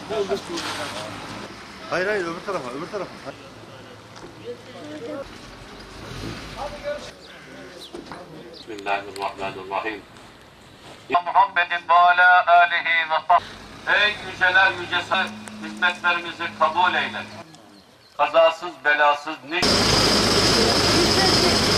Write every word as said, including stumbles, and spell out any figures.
Hayır hayır öbür tarafa öbür tarafa. Bismillahirrahmanirrahim. Ya Muhammedin ve ala alihi ve sahbihi. Ey yüceler yücesi, hizmetlerimizi kabul eyle. Kazasız belasız nice